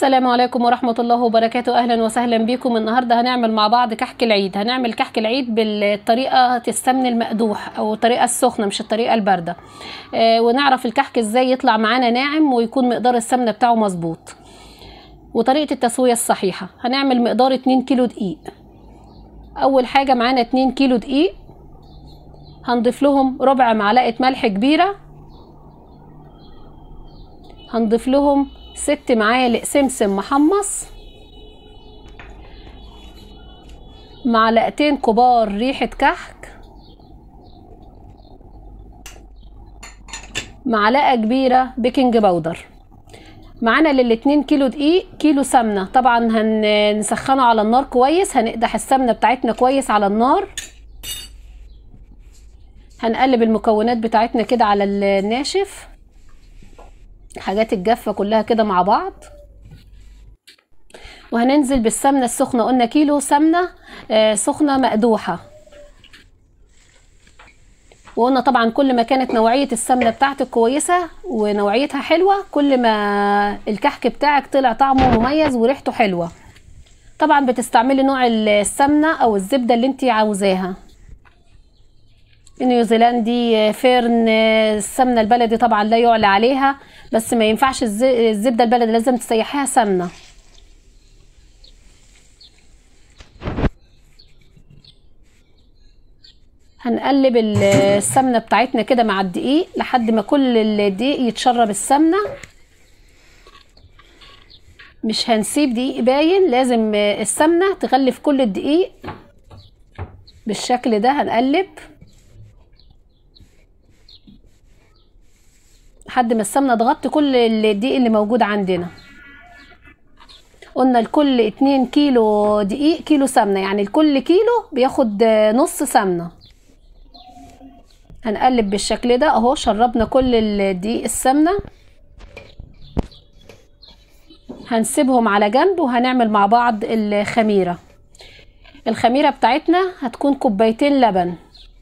السلام عليكم ورحمة الله وبركاته. أهلا وسهلا بكم. النهاردة هنعمل مع بعض كحك العيد. هنعمل كحك العيد بالطريقة السمن المقدوح أو الطريقة السخنة مش الطريقة الباردة. ونعرف الكحك ازاي يطلع معانا ناعم ويكون مقدار السمنة بتاعه مظبوط، وطريقة التسوية الصحيحة. هنعمل مقدار 2 كيلو دقيق. أول حاجة معانا 2 كيلو دقيق، هنضيف لهم ربع معلقة ملح كبيرة، هنضيف لهم 6 معالق سمسم محمص، معلقتين كبار ريحة كحك، معلقة كبيرة بيكنج باودر. معانا لل2 كيلو دقيق كيلو سمنة. طبعا هنسخنه على النار كويس، هنقدح السمنة بتاعتنا كويس على النار. هنقلب المكونات بتاعتنا كده على الناشف، الحاجات الجافة كلها كده مع بعض. وهننزل بالسمنة السخنة، قلنا كيلو سمنة سخنة مقدوحة. وقلنا طبعا كل ما كانت نوعية السمنة بتاعتك كويسة ونوعيتها حلوة، كل ما الكحك بتاعك طلع طعمه مميز وريحته حلوة. طبعا بتستعملي نوع السمنة او الزبدة اللي انتي عاوزاها، نيوزيلندي، فيرن، السمنة البلدي طبعا لا يعلى عليها، بس ما ينفعش الزبدة البلدي، لازم تسيحيها سمنة. هنقلب السمنة بتاعتنا كده مع الدقيق لحد ما كل الدقيق يتشرب السمنة. مش هنسيب دقيق باين، لازم السمنة تغلف كل الدقيق بالشكل ده. هنقلب لحد ما السمنة تغطي كل الدقيق اللي موجود عندنا. قلنا لكل 2 كيلو دقيق كيلو سمنة، يعني لكل كيلو بياخد نص سمنة. هنقلب بالشكل ده اهو. شربنا كل الدقيق السمنة، هنسيبهم على جنب وهنعمل مع بعض الخميرة. الخميرة بتاعتنا هتكون كوبايتين لبن،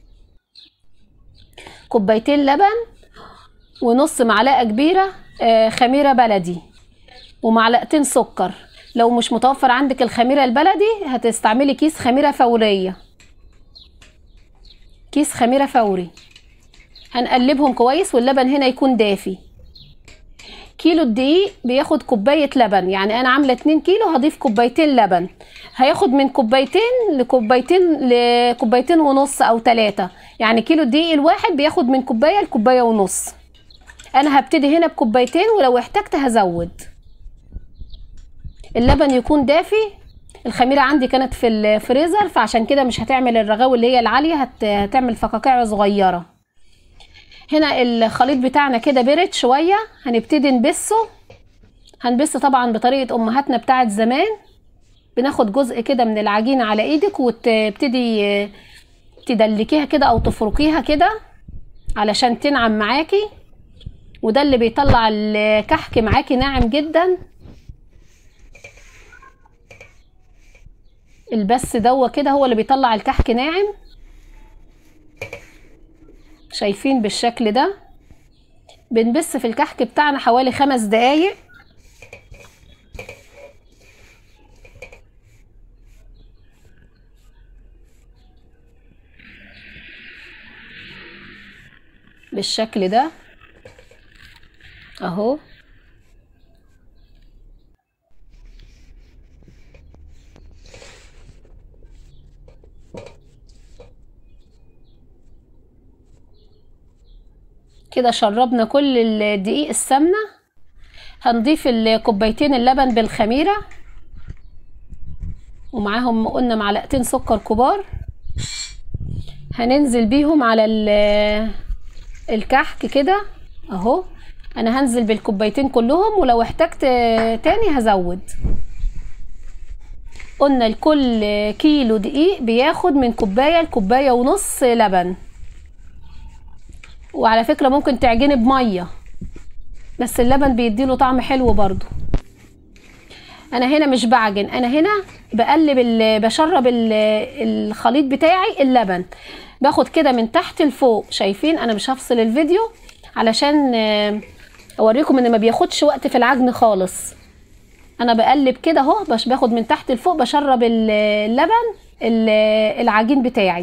كوبايتين لبن ونص معلقة كبيرة خميرة بلدي، ومعلقتين سكر. لو مش متوفر عندك الخميرة البلدي هتستعملي كيس خميرة فورية، كيس خميرة فوري. هنقلبهم كويس واللبن هنا يكون دافي. كيلو الدقيق بياخد كوباية لبن، يعني انا عاملة 2 كيلو هضيف كوبايتين لبن، هياخد من كوبايتين لكوبايتين ونص او 3. يعني كيلو الدقيق الواحد بياخد من كوباية لكوباية ونص. انا هبتدي هنا بكوبايتين، ولو احتجت هزود. اللبن يكون دافي. الخميرة عندي كانت في الفريزر، فعشان كده مش هتعمل الرغاوي اللي هي العالية، هتعمل فقاقيع صغيرة. هنا الخليط بتاعنا كده برد شوية، هنبتدي نبسه. هنبس طبعا بطريقة امهاتنا بتاعت زمان. بناخد جزء كده من العجينة على ايدك وتبتدي تدلكيها كده او تفركيها كده علشان تنعم معاكي، وده اللي بيطلع الكحك معاكي ناعم جدا. البس دوا كده هو اللي بيطلع الكحك ناعم. شايفين بالشكل ده؟ بنبس في الكحك بتاعنا حوالي 5 دقايق. بالشكل ده اهو. كده شربنا كل الدقيق السمنة. هنضيف الكوبايتين اللبن بالخميرة، ومعاهم قلنا معلقتين سكر كبار. هننزل بيهم على الكحك كده اهو. انا هنزل بالكوبايتين كلهم، ولو احتجت تاني هزود. قلنا لكل كيلو دقيق بياخد من كوباية لكوباية ونص لبن. وعلى فكرة ممكن تعجني بمية، بس اللبن بيديله طعم حلو برضو. انا هنا مش بعجن، انا هنا بقلب بشرب الخليط بتاعي اللبن. باخد كده من تحت لفوق. شايفين؟ انا مش هفصل الفيديو علشان اوريكم ان ما بياخدش وقت في العجن خالص. انا بقلب كده اهو، باخد من تحت لفوق، بشرب اللبن العجين بتاعي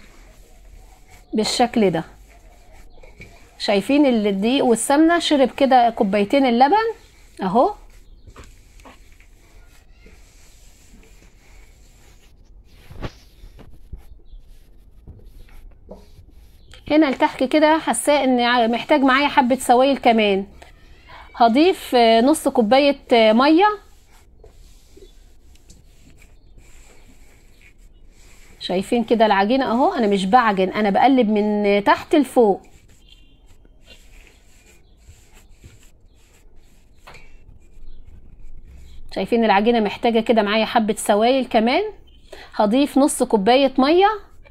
بالشكل ده. شايفين الدقيق والسمنه شرب كده كوبايتين اللبن اهو. هنا الكحك كده حاساه ان محتاج معايا حبه سوائل كمان. هضيف نص كوبايه ميه. شايفين كده العجينه اهو، انا مش بعجن، انا بقلب من تحت لفوق. شايفين العجينه محتاجه كده معايا حبه سوائل كمان. هضيف نص كوبايه ميه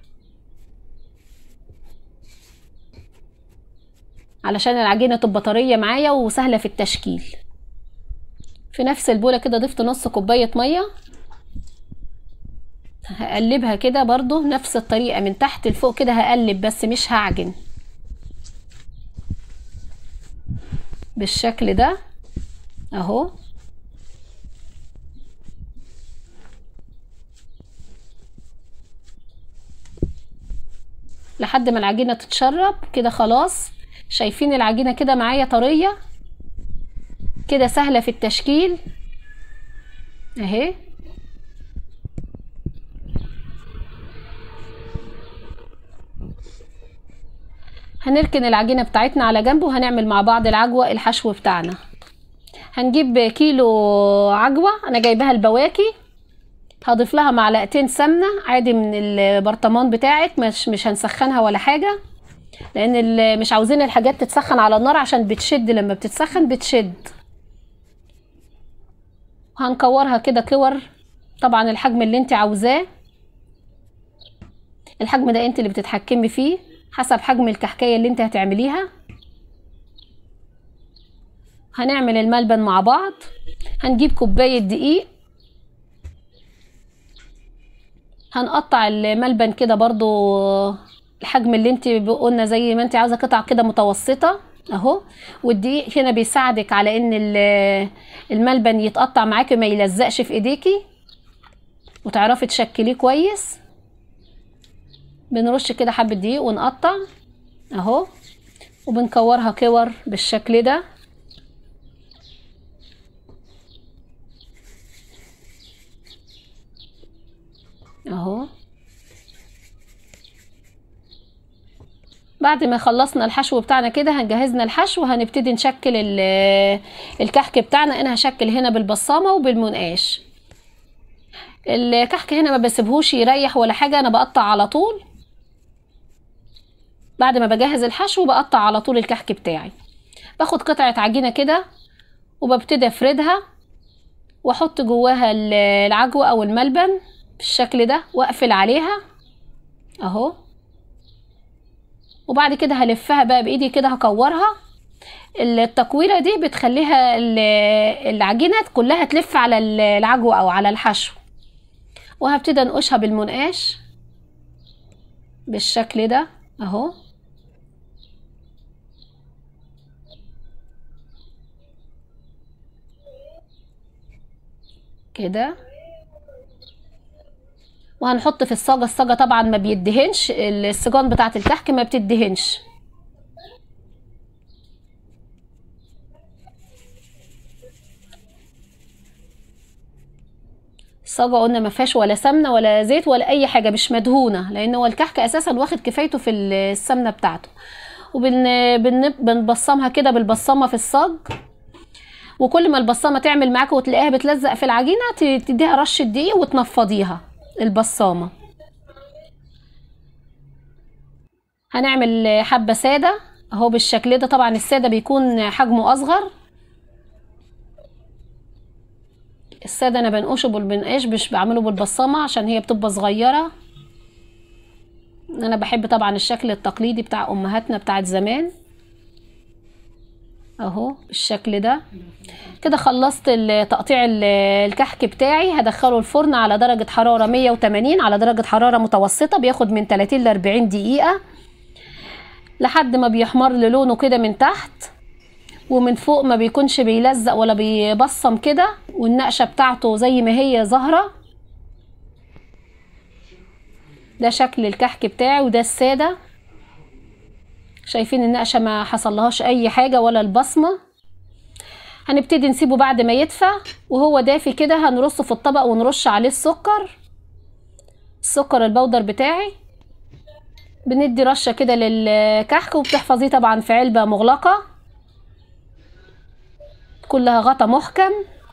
علشان العجينه تبقى طريه معايا وسهله في التشكيل. في نفس البوله كده ضفت نص كوبايه ميه. هقلبها كده برضو نفس الطريقه من تحت لفوق كده، هقلب بس مش هعجن بالشكل ده اهو. لحد ما العجينه تتشرب كده خلاص. شايفين العجينه كده معايا طريه كده، سهله في التشكيل اهي. هنركن العجينه بتاعتنا على جنب وهنعمل مع بعض العجوه الحشو بتاعنا. هنجيب كيلو عجوه انا جايباها البواكي. هضيف لها معلقتين سمنه عادي من البرطمان بتاعك، مش هنسخنها ولا حاجه، لان مش عاوزين الحاجات تتسخن على النار عشان بتشد، لما بتتسخن بتشد. هنكورها كده كور، طبعا الحجم اللي انت عاوزاه. الحجم ده انت اللي بتتحكمي فيه حسب حجم الكحكايه اللي انت هتعمليها. هنعمل الملبن مع بعض. هنجيب كوبايه دقيق، هنقطع الملبن كده برضو الحجم اللي انت قلنا زي ما انت عاوزه، قطع كده متوسطه اهو. والدقيق هنا بيساعدك على ان الملبن يتقطع معاكي ما يلزقش في ايديكي وتعرفي تشكليه كويس. بنرش كده حبه دقيق ونقطع اهو، وبنكورها كور بالشكل ده اهو. بعد ما خلصنا الحشو بتاعنا كده هنجهزنا الحشو، هنبتدي نشكل الكحك بتاعنا. انا هشكل هنا بالبصامه وبالمنقاش. الكحك هنا ما بسيبهوش يريح ولا حاجه، انا بقطع على طول. بعد ما بجهز الحشو بقطع على طول الكحك بتاعي. باخد قطعه عجينه كده وببتدي افردها واحط جواها العجوه او الملبن بالشكل ده واقفل عليها اهو. وبعد كده هلفها بقى بايدي كده، هكورها. التكويره دي بتخليها العجينه كلها تلف على العجوه او على الحشو. وهبتدي انقشها بالمنقاش بالشكل ده اهو كده. وهنحط في الصاجه. الصاجه طبعا ما بيدهنش، الصاجان بتاعه الكحك ما بتدهنش. الصاجه قلنا ما فيهاش ولا سمنه ولا زيت ولا اي حاجه، مش مدهونه، لان هو الكحك اساسا واخد كفايته في السمنه بتاعته. وبنبصمها كده بالبصامه في الصاج. وكل ما البصامه تعمل معاك وتلاقيها بتلزق في العجينه تديها رشه دقيق وتنفضيها البصامه. هنعمل حبه ساده اهو بالشكل ده. طبعا الساده بيكون حجمه اصغر. الساده انا بنقشه بالمنقاش، مش بعمله بالبصامه عشان هي بتبقى صغيره. انا بحب طبعا الشكل التقليدي بتاع امهاتنا بتاعت زمان اهو بالشكل ده كده. خلصت تقطيع الكحك بتاعي. هدخله الفرن على درجة حرارة 180 على درجة حرارة متوسطة. بياخد من 30 ل 40 دقيقة لحد ما بيحمر لونه كده من تحت. ومن فوق ما بيكونش بيلزق ولا بيبصم كده، والنقشة بتاعته زي ما هي ظاهرة. ده شكل الكحك بتاعي، وده السادة. شايفين النقشة ما حصلهاش اي حاجة ولا البصمة. هنبتدي نسيبه بعد ما يدفى وهو دافي كده، هنرصه في الطبق ونرش عليه السكر البودر بتاعي. بندي رشة كده للكحك، وبتحفظيه طبعا في علبة مغلقة كلها غطا محكم.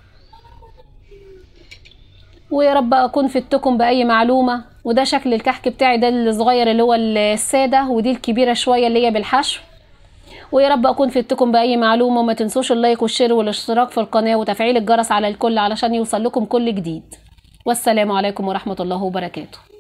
ويا رب اكون فدتكم باي معلومة. وده شكل الكحك بتاعي، ده الصغير اللي هو السادة، ودي الكبيرة شوية اللي هي بالحشو. ويا رب اكون فدتكم باي معلومة. وما تنسوش اللايك والشير والاشتراك في القناة وتفعيل الجرس على الكل علشان يوصل لكم كل جديد. والسلام عليكم ورحمة الله وبركاته.